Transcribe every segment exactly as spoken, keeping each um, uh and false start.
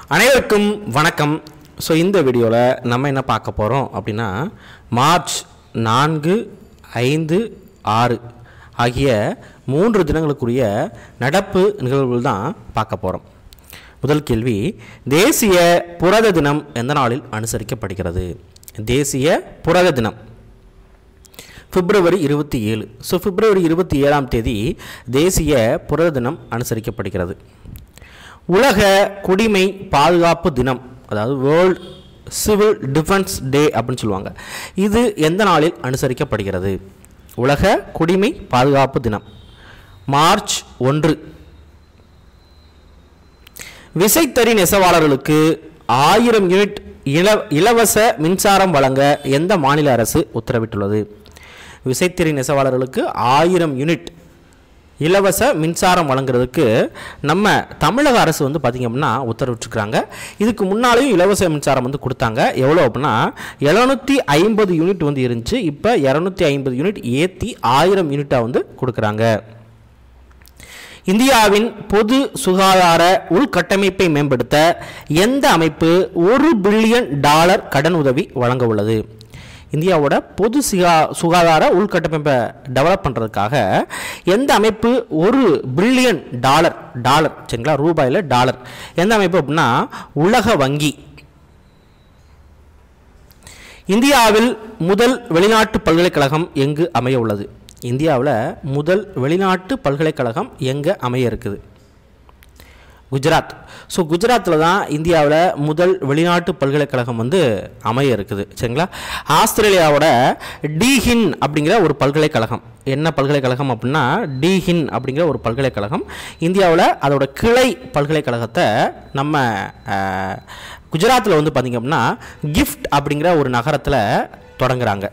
அனைவருக்கும் வணக்கம். ஸோ இந்த வீடியோவில் நம்ம என்ன பார்க்க போகிறோம் அப்படின்னா, மார்ச் நான்கு ஐந்து ஆறு ஆகிய மூன்று தினங்களுக்குரிய நடப்பு நிகழ்வுகள் தான் பார்க்க போகிறோம். முதல் கேள்வி, தேசிய புரத தினம் எந்த நாளில் அனுசரிக்கப்படுகிறது? தேசிய புரத தினம் பிப்ரவரி இருபத்தி ஏழு. ஸோ பிப்ரவரி இருபத்தி ஏழாம் தேதி தேசிய புரத தினம் அனுசரிக்கப்படுகிறது. உலக குடிமை பாதுகாப்பு தினம், அதாவது வேர்ல்ட் சிவில் டிஃபென்ஸ் டே அப்படின்னு சொல்லுவாங்க, இது எந்த நாளில் அனுசரிக்கப்படுகிறது? உலக குடிமை பாதுகாப்பு தினம் மார்ச் ஒன்று. விசைத்தறி நெசவாளர்களுக்கு ஆயிரம் யூனிட் இல இலவச மின்சாரம் வழங்க எந்த மாநில அரசு உத்தரவிட்டுள்ளது? விசைத்தறி நெசவாளர்களுக்கு ஆயிரம் யூனிட் இலவச மின்சாரம் வழங்குறதுக்கு நம்ம தமிழக அரசு வந்து பார்த்திங்க அப்படின்னா உத்தரவிட்டுருக்குறாங்க. இதுக்கு முன்னாலேயும் இலவச மின்சாரம் வந்து கொடுத்தாங்க. எவ்வளோ அப்படின்னா எழுநூற்றி ஐம்பது யூனிட் வந்து இருந்துச்சு. இப்போ இரநூத்தி ஐம்பது யூனிட் ஏற்றி ஆயிரம் யூனிட்டாக வந்து கொடுக்குறாங்க. இந்தியாவின் பொது சுகாதார உள்கட்டமைப்பை மேம்படுத்த எந்த அமைப்பு ஒரு பில்லியன் டாலர் கடன் உதவி வழங்க உள்ளது? இந்தியாவோட பொது சுகா சுகாதார உள்கட்டமைப்பை டெவலப் பண்ணுறதுக்காக எந்த அமைப்பு ஒரு பில்லியன் டாலர் டாலர் சரிங்களா ரூபாயில் டாலர் எந்த அமைப்பு அப்படின்னா உலக வங்கி. இந்தியாவில் முதல் வெளிநாட்டு பல்கலைக்கழகம் எங்கு அமைய உள்ளது? இந்தியாவில் முதல் வெளிநாட்டு பல்கலைக்கழகம் எங்கே அமைய இருக்குது? குஜராத். ஸோ குஜராத்தில் தான் இந்தியாவில் முதல் வெளிநாட்டு பல்கலைக்கழகம் வந்து அமைய இருக்குது சரிங்களா. ஆஸ்திரேலியாவோட டீஹின் அப்படிங்கிற ஒரு பல்கலைக்கழகம், என்ன பல்கலைக்கழகம் அப்படின்னா டீஹின் அப்படிங்கிற ஒரு பல்கலைக்கழகம், இந்தியாவில் அதோட கிளை பல்கலைக்கழகத்தை நம்ம குஜராத்தில் வந்து பார்த்திங்க அப்படின்னா கிஃப்ட் அப்படிங்கிற ஒரு நகரத்தில் தொடங்குறாங்க.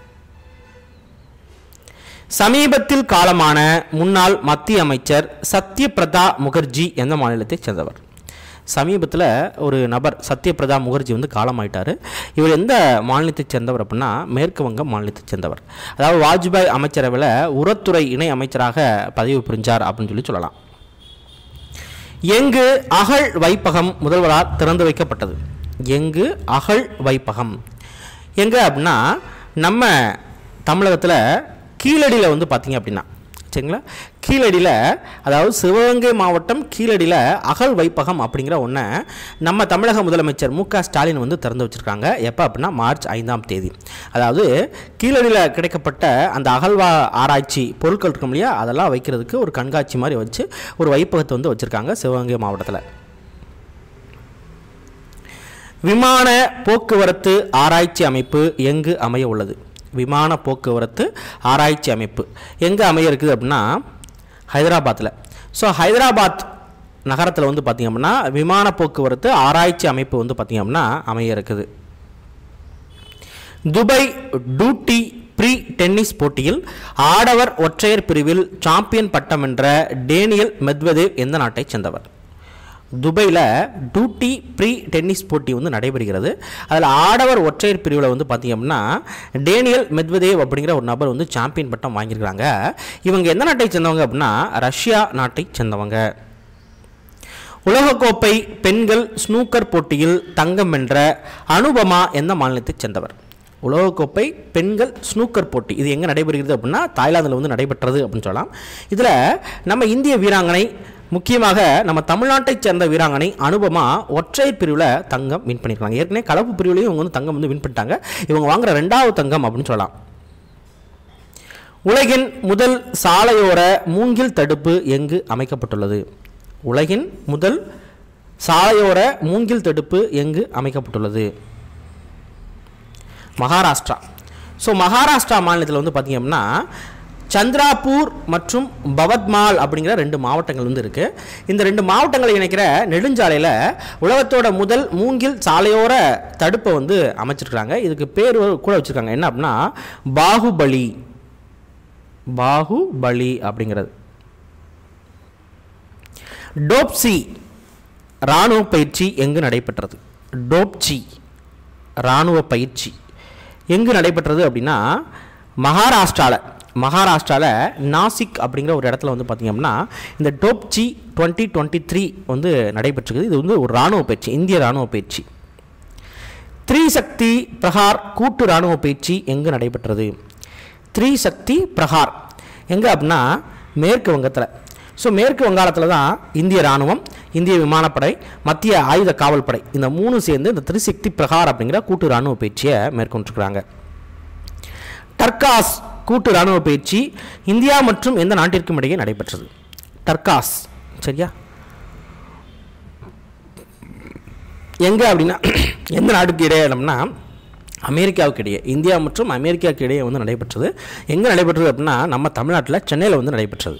சமீபத்தில் காலமான முன்னாள் மத்திய அமைச்சர் சத்யபிரதா முகர்ஜி எந்த மாநிலத்தைச் சேர்ந்தவர்? சமீபத்தில் ஒரு நபர் சத்யபிரதா முகர்ஜி வந்து காலமாயிட்டார். இவர் எந்த மாநிலத்தைச் சேர்ந்தவர் அப்படின்னா மேற்கு வங்க மாநிலத்தைச் சேர்ந்தவர். அதாவது வாஜ்பாய் அமைச்சரவையில் உரத்துறை இணை அமைச்சராக பதவி புரிஞ்சார் அப்படின்னு சொல்லி சொல்லலாம். எங்கு அகழ் வைப்பகம் முதல்வரால் திறந்து வைக்கப்பட்டது? எங்கு அகழ் வைப்பகம் எங்கே அப்படின்னா நம்ம தமிழகத்தில் கீழடியில் வந்து பார்த்திங்க அப்படின்னா சரிங்களா, கீழடியில் அதாவது சிவகங்கை மாவட்டம் கீழடியில் அகழ் வைப்பகம் அப்படிங்கிற ஒன்றை நம்ம தமிழக முதலமைச்சர் மு க ஸ்டாலின் வந்து திறந்து வச்சுருக்காங்க. எப்போ அப்படின்னா மார்ச் ஐந்தாம் தேதி. அதாவது கீழடியில் கிடைக்கப்பட்ட அந்த அகழ்வா ஆராய்ச்சி பொருட்கள் இருக்கும் இல்லையா, அதெல்லாம் வைக்கிறதுக்கு ஒரு கண்காட்சி மாதிரி வச்சு ஒரு வைப்பகத்தை வந்து வச்சுருக்காங்க சிவகங்கை மாவட்டத்தில். விமான போக்குவரத்து ஆராய்ச்சி அமைப்பு எங்கு அமைய உள்ளது? விமான போக்குவரத்து ஆராய்ச்சி அமைப்பு எங்கே அமைய இருக்குது அப்படின்னா ஹைதராபாத்தில். ஸோ ஹைதராபாத் நகரத்தில் வந்து பார்த்திங்க அப்படின்னா விமான போக்குவரத்து ஆராய்ச்சி அமைப்பு வந்து பார்த்திங்க அப்படின்னா அமைய இருக்குது. துபாய் டூட்டி ப்ரீ டென்னிஸ் போட்டியில் ஆடவர் ஒற்றையர் பிரிவில் சாம்பியன் பட்டம் வென்ற டேனியல் மெத்வதேவ் எந்த நாட்டைச் சேர்ந்தவர்? துபாயில் டூட்டி ப்ரீ டென்னிஸ் போட்டி வந்து நடைபெறுகிறது. அதில் ஆடவர் ஒற்றையர் பிரிவில் வந்து பார்த்திங்க அப்படின்னா டேனியல் மெத்வதேவ் அப்படிங்கிற ஒரு நபர் வந்து சாம்பியன் பட்டம் வாங்கியிருக்கிறாங்க. இவங்க எந்த நாட்டை சேர்ந்தவங்க அப்படின்னா ரஷ்யா நாட்டை சேர்ந்தவங்க. உலகக்கோப்பை பெண்கள் ஸ்னூக்கர் போட்டியில் தங்கம் வென்ற அனுபமா எந்த மாநிலத்தைச் சேர்ந்தவர்? உலகக்கோப்பை பெண்கள் ஸ்னூக்கர் போட்டி இது எங்கே நடைபெறுகிறது அப்படின்னா தாய்லாந்தில் வந்து நடைபெற்றது அப்படின்னு சொல்லலாம். இதில் நம்ம இந்திய வீராங்கனை, முக்கியமாக நம்ம தமிழ்நாட்டைச் சேர்ந்த வீராங்கனை அனுபமா ஒற்றையர் பிரிவில் தங்கம் வின் பண்ணியிருக்காங்க. ஏற்கனவே கலப்பு பிரிவுலையும் இவங்க வந்து தங்கம் வந்து வின் பண்ணிட்டாங்க. இவங்க வாங்குற ரெண்டாவது தங்கம் அப்படின்னு சொல்லலாம். உலகின் முதல் சாலையோர மூங்கில் தடுப்பு எங்கு அமைக்கப்பட்டுள்ளது? உலகின் முதல் சாலையோர மூங்கில் தடுப்பு எங்கு அமைக்கப்பட்டுள்ளது? மகாராஷ்டிரா. ஸோ மகாராஷ்டிரா மாநிலத்தில் வந்து பார்த்திங்க அப்படின்னா சந்திராபூர் மற்றும் பவத்மால் அப்படிங்கிற ரெண்டு மாவட்டங்கள் வந்து இருக்குது. இந்த ரெண்டு மாவட்டங்களை இணைக்கிற நெடுஞ்சாலையில் உலகத்தோட முதல் மூங்கில் சாலையோர தடுப்பை வந்து அமைச்சிருக்கிறாங்க. இதுக்கு பேர் கூட வச்சுருக்காங்க, என்ன அப்படின்னா பாகுபலி. பாகுபலி அப்படிங்கிறது. டோப்சி இராணுவ பயிற்சி எங்கு நடைபெற்றது? டோப்சி இராணுவ பயிற்சி எங்கு நடைபெற்றது அப்படின்னா மகாராஷ்டிராவில் மகாராஷ்டிராவில் நாசிக் அப்படிங்கிற ஒரு இடத்துல வந்து பார்த்திங்க அப்படின்னா இந்த டோப்ஜி டுவெண்ட்டி டுவெண்ட்டி த்ரீ வந்து நடைபெற்றிருக்குது. இது வந்து ஒரு இராணுவ பயிற்சி, இந்திய இராணுவ பயிற்சி. த்ரிசக்தி பிரகார் கூட்டு இராணுவ பயிற்சி எங்கே நடைபெற்றது? த்ரிசக்தி பிரகார் எங்கே அப்படின்னா மேற்கு வங்கத்தில். ஸோ மேற்கு வங்காளத்தில் தான் இந்திய இராணுவம், இந்திய விமானப்படை, மத்திய ஆயுத காவல் படை இந்த மூணு சேர்ந்து இந்த த்ரிசக்தி பிரகார் அப்படிங்கிற கூட்டு இராணுவ பயிற்சியை மேற்கொண்டிருக்கிறாங்க. டர்காஸ் கூட்டு இராணுவ பயிற்சி இந்தியா மற்றும் எந்த நாட்டிற்கும் இடையே நடைபெற்றது? டர்காஸ் சரியா எங்கே அப்படின்னா எந்த நாட்டுக்கு இடையே அப்படின்னா அமெரிக்காவுக்கு இடையே, இந்தியா மற்றும் அமெரிக்காவுக்கு இடையே வந்து நடைபெற்றது. எங்கே நடைபெற்றது அப்படின்னா நம்ம தமிழ்நாட்டில் சென்னையில் வந்து நடைபெற்றது.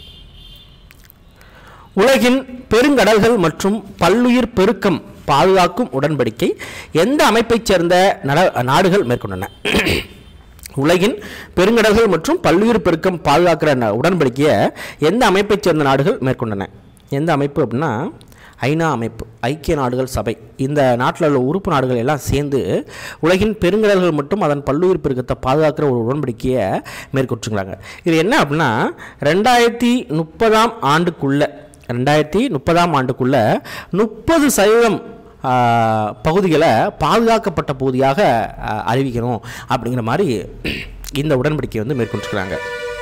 உலகின் பெருங்கடல்கள் மற்றும் பல்லுயிர் பெருக்கம் பாதுகாக்கும் உடன்படிக்கை எந்த அமைப்பைச் சேர்ந்த நாடுகள் மேற்கொண்டன? உலகின் பெருங்கடல்கள் மற்றும் பல்லுயிர் பெருக்கம் பாதுகாக்கிற உடன்படிக்கையை எந்த அமைப்பைச் சேர்ந்த நாடுகள் மேற்கொண்டன? எந்த அமைப்பு அப்படின்னா ஐநா அமைப்பு, ஐக்கிய நாடுகள் சபை. இந்த நாட்டில் உள்ள உறுப்பு நாடுகள் எல்லாம் சேர்ந்து உலகின் பெருங்கடல்கள் மற்றும் அதன் பல்லுயிர் பெருக்கத்தை பாதுகாக்கிற ஒரு உடன்படிக்கையை மேற்கொண்டுருக்காங்க. இது என்ன அப்படின்னா ரெண்டாயிரத்தி முப்பதாம் ஆண்டுக்குள்ள ரெண்டாயிரத்தி முப்பதாம் ஆண்டுக்குள்ள முப்பது சதவீதம் பகுதிகளை பாதுகாக்கப்பட்ட பகுதியாக அறிவிக்கணும் அப்படிங்கிற மாதிரி இந்த உடன்படிக்கை வந்து மேற்கொண்டிருக்கிறாங்க.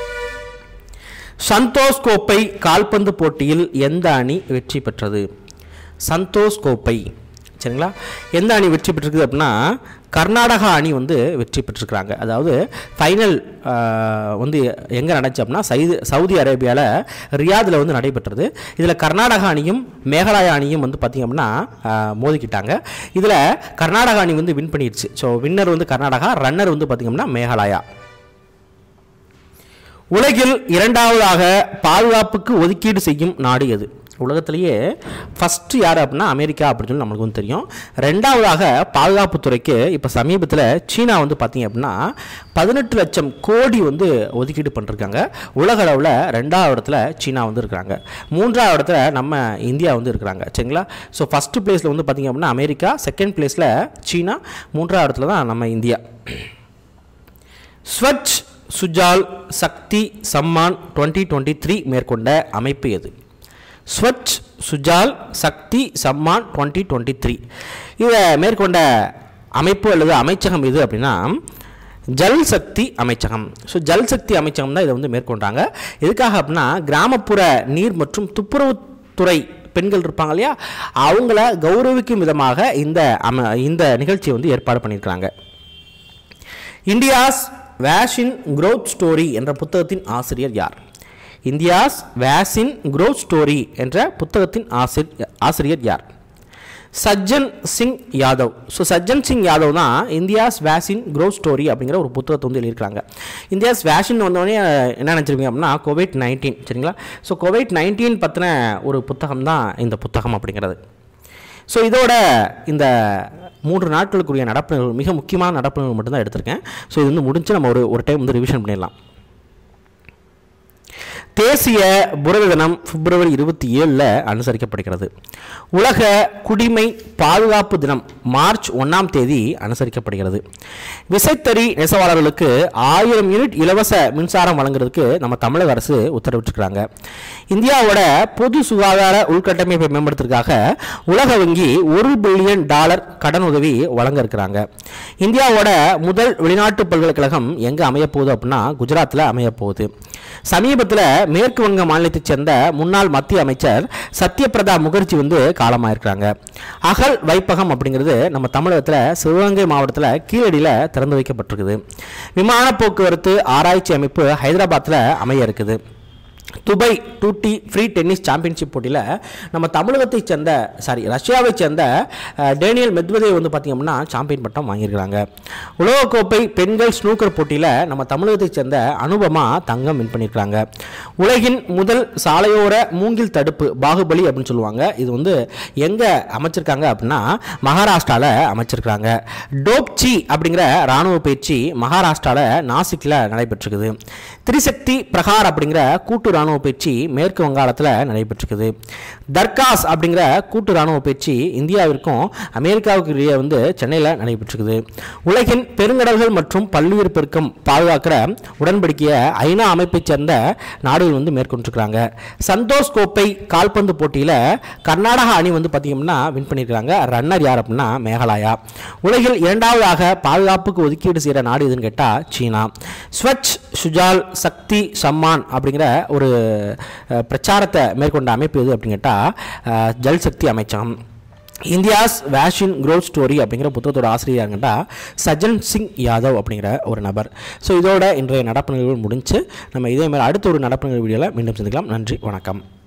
சந்தோஷ் கோப்பை கால்பந்து போட்டியில் எந்த அணி வெற்றி பெற்றது? சந்தோஷ் கோப்பை சரிங்களா எந்த அணி வெற்றி பெற்றிருக்குது அப்படின்னா கர்நாடகா அணி வந்து வெற்றி பெற்றிருக்கிறாங்க. அதாவது ஃபைனல் வந்து எங்கே நடந்துச்சு அப்படின்னா சைது சவுதி அரேபியாவில் ரியாதில் வந்து நடைபெற்றது. இதில் கர்நாடகா அணியும் மேகாலயா அணியும் வந்து பார்த்திங்க அப்படின்னா மோதிக்கிட்டாங்க. இதில் கர்நாடகா அணி வந்து வின் பண்ணிடுச்சு. ஸோ வின்னர் வந்து கர்நாடகா, ரன்னர் வந்து பார்த்திங்க அப்படின்னா மேகாலயா. உலகில் இரண்டாவதாக பாதுகாப்புக்கு ஒதுக்கீடு செய்யும் நாடு எது? உலகத்திலேயே ஃபஸ்ட்டு யார் அப்படின்னா அமெரிக்கா அப்படின்னு சொல்லி நம்மளுக்கு வந்து தெரியும். ரெண்டாவதாக பாதுகாப்புத்துறைக்கு இப்போ சமீபத்தில் சீனா வந்து பார்த்திங்க அப்படின்னா பதினெட்டு லட்சம் கோடி வந்து ஒதுக்கீடு பண்ணிருக்காங்க. உலக அளவில் ரெண்டாவது இடத்துல சீனா வந்து இருக்கிறாங்க. மூன்றாவது இடத்துல நம்ம இந்தியா வந்து இருக்கிறாங்க சரிங்களா. ஸோ ஃபஸ்ட்டு பிளேஸில் வந்து பார்த்திங்க அப்படின்னா அமெரிக்கா, செகண்ட் பிளேஸில் சீனா, மூன்றாவது இடத்துல தான் நம்ம India. Swachh Sujal Shakti Samman twenty twenty three மேற்கொண்ட அமைப்பு எது? Swachh Sujal Shakti Samman twenty twenty three இதை மேற்கொண்ட அமைப்பு அல்லது அமைச்சகம் எது அப்படின்னா ஜல் சக்தி அமைச்சகம். ஸோ ஜல் சக்தி அமைச்சகம் தான் இதை வந்து மேற்கொண்டாங்க. எதுக்காக அப்படின்னா கிராமப்புற நீர் மற்றும் துப்புரவுத்துறை பெண்கள் இருப்பாங்க இல்லையா, அவங்கள கௌரவிக்கும் விதமாக இந்த அம இந்த நிகழ்ச்சியை வந்து ஏற்பாடு பண்ணியிருக்கிறாங்க. இந்தியாஸ் வேஷின் க்ரோத் ஸ்டோரி என்ற புத்தகத்தின் ஆசிரியர் யார்? இந்தியாஸ் வேஷின் க்ரோத் ஸ்டோரி என்ற புத்தகத்தின் ஆசிரியர் ஆசிரியர் யார்? சஜ்ஜன் சிங் யாதவ். ஸோ சஜ்ஜன் சிங் யாதவ் தான் இந்தியாஸ் வேஷின் க்ரோத் ஸ்டோரி அப்படிங்கிற ஒரு புத்தகத்தை வந்து எழுதியிருக்காங்க. இந்தியாஸ் வேஷின் வந்தோடனே என்ன நினச்சிருக்கீங்க அப்படின்னா கோவிட் நைன்டீன் சரிங்களா. ஸோ கோவிட் நைன்டீன் பற்றின ஒரு புத்தகம் தான் இந்த புத்தகம் அப்படிங்கிறது. ஸோ இதோட இந்த மூன்று நாட்களுக்குரிய நடப்பு மிக முக்கியமான நடப்புகள் மட்டும்தான் எடுத்திருக்கேன். ஸோ இது வந்து முடிஞ்சு நம்ம ஒரு ஒரு டைம் வந்து ரிவிஷன் பண்ணிடலாம். தேசிய புரத தினம் பிப்ரவரி இருபத்தி ஏழில் அனுசரிக்கப்படுகிறது. உலக குடிமை பாதுகாப்பு தினம் மார்ச் ஒன்றாம் தேதி அனுசரிக்கப்படுகிறது. விசைத்தறி நெசவாளர்களுக்கு ஆயிரம் யூனிட் இலவச மின்சாரம் வழங்குறதுக்கு நம்ம தமிழக அரசு உத்தரவிட்டிருக்கிறாங்க. இந்தியாவோட பொது சுகாதார உள்கட்டமைப்பை மேம்படுத்துறதுக்காக உலக வங்கி ஒரு பில்லியன் டாலர் கடன் உதவி வழங்க இருக்கிறாங்க. இந்தியாவோட முதல் வெளிநாட்டு பல்கலைக்கழகம் எங்கே அமையப்போகுது அப்படின்னா குஜராத்தில் அமையப்போகுது. சமீபத்தில் மேற்கு வங்க மாநிலத்தைச் சேர்ந்த முன்னாள் மத்திய அமைச்சர் சத்யபிரதா முகர்ஜி வந்து காலமாயிருக்கிறாங்க. அகல் வைப்பகம் அப்படிங்கிறது நம்ம தமிழகத்தில் சிவகங்கை மாவட்டத்தில் கீழடியில் திறந்து வைக்கப்பட்டிருக்குது. விமான போக்குவரத்து ஆராய்ச்சி அமைப்பு ஹைதராபாத்தில் அமைய இருக்குது. Dubai duty free tennis championship போட்டியில் நம்ம தமிழகத்தை சேர்ந்த சாரி ரஷ்யாவை சேர்ந்த டேனியல் மெத்வதேவ் வந்து பார்த்திங்க அப்படின்னா சாம்பியன் பட்டம் வாங்கியிருக்கிறாங்க. உலகக்கோப்பை பெண்கள் ஸ்னூக்கர் போட்டியில் நம்ம தமிழகத்தை சேர்ந்த அனுபமா தங்கம் வின் பண்ணியிருக்கிறாங்க. உலகின் முதல் சாலையோர மூங்கில் தடுப்பு பாகுபலி அப்படின்னு சொல்லுவாங்க. இது வந்து எங்கே அமைச்சிருக்காங்க அப்படின்னா மகாராஷ்டிராவில் அமைச்சிருக்கிறாங்க. டோப்ஜி அப்படிங்கிற இராணுவ பயிற்சி மகாராஷ்டிராவில் நாசிக்கில் நடைபெற்றிருக்குது. திரிசக்தி பிரகார் அப்படிங்கிற கூட்டு இராணுவ பயிற்சி மேற்கு வங்காளத்தில் நடைபெற்றிருக்குது. தர்காஸ் அப்படிங்கிற கூட்டு இராணுவ பயிற்சி இந்தியாவிற்கும் அமெரிக்காவுக்கு இடையே வந்து சென்னையில் நடைபெற்றிருக்குது. உலகின் பெருங்கடல்கள் மற்றும் பல்லுயிர் பெருக்கம் பாதுகாக்கிற உடன்படிக்கையை ஐநா அமைப்பைச் சேர்ந்த நாடுகள் வந்து மேற்கொண்டிருக்கிறாங்க. சந்தோஷ் கோப்பை கால்பந்து போட்டியில் கர்நாடகா அணி வந்து பார்த்தீங்கன்னா வின் பண்ணியிருக்காங்க. ரன்னர் யார் அப்படின்னா மேகாலயா. உலகில் இரண்டாவதாக பாதுகாப்புக்கு ஒதுக்கீடு செய்கிற நாடு எதுன்னு கேட்டால் சீனா. ஸ்வச் சுஜால் சக்தி சம்மான் அப்படிங்கிற ஒரு பிரச்சாரத்தை மேற்கொண்ட அமைப்பு எது அப்படின்னு கேட்டால் ஜல் சக்தி அமைச்சகம். இந்தியாஸ் வேஷின் க்ரோத் ஸ்டோரி அப்படிங்கிற புத்தகத்தோட ஆசிரியர்கிட்ட சஜன் சிங் யாதவ் அப்படிங்கிற ஒரு நபர். ஸோ இதோட இன்றைய நடப்பு நிகழ்வு முடிஞ்சு நம்ம இதே மாதிரி அடுத்த ஒரு நடப்பு நிகழ்வு வீடியோவில் மீண்டும் சந்திக்கலாம். நன்றி, வணக்கம்.